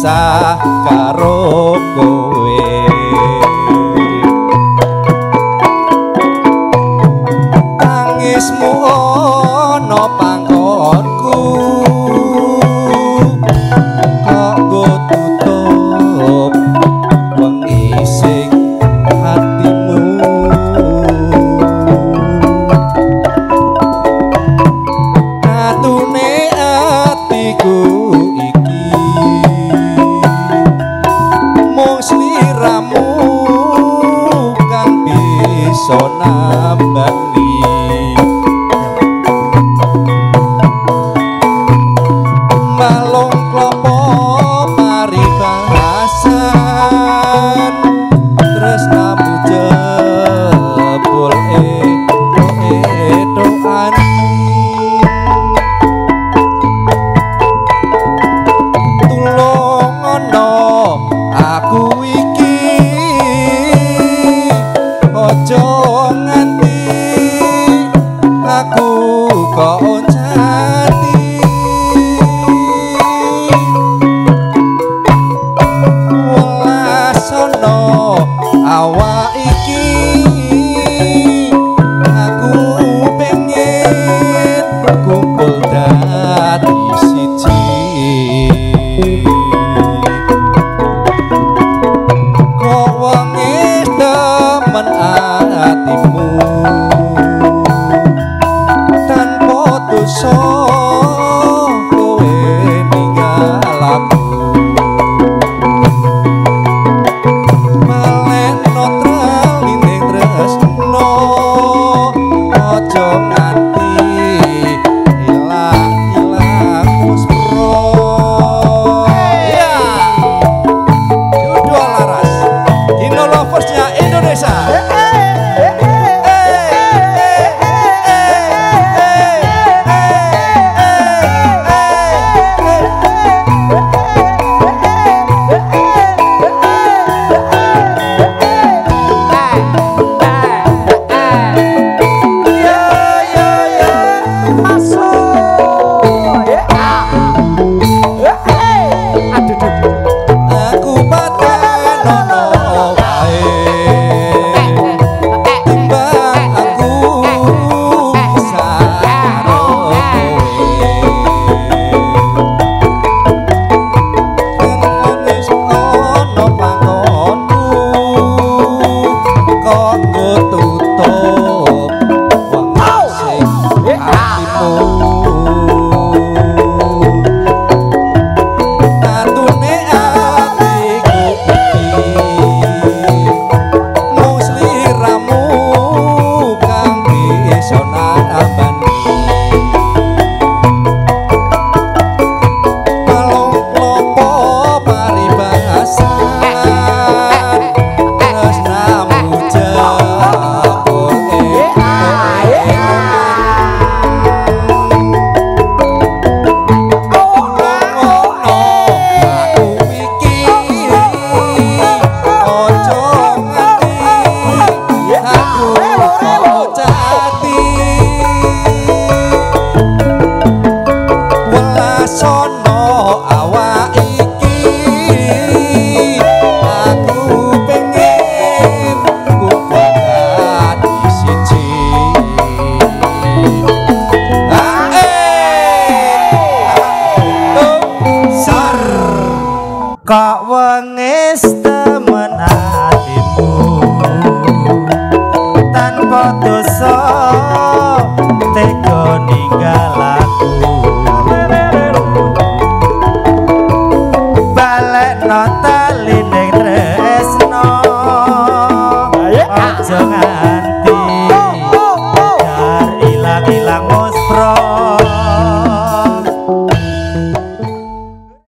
pisah karo kowe tangismu ana panggonku kok go tutup wengi sing hatimu katune atiku iki mung sliramu kang bisa nambani malung klopo paribasan tresnamu jebul doan tulung ana aku iki ojo nganti aku kok jati welasono awak iki aku pengen kumpul dadi siji kok wonge temen atimu tanpa dosa kowe ninggal aku maleno tralining tresno ojo nganti ilang muspro ya Yudo Laras Dino Loversnya Indonesia aku paten ono wae timbang aku bisa karo kowe manis ono panggonku kok go tutup wengi sing hatimu katune atiku iki mung sliramu kang bisa nambani malung klopo paribasan tresnamu jebul aku iki ojo nganti aku kok jati welasono awak iki aku pengen kumpul dadi siji sar kok wengis temen atimu tanpa dosa tega ninggal aku balekno talining tresno ojo nganti ilang-ilang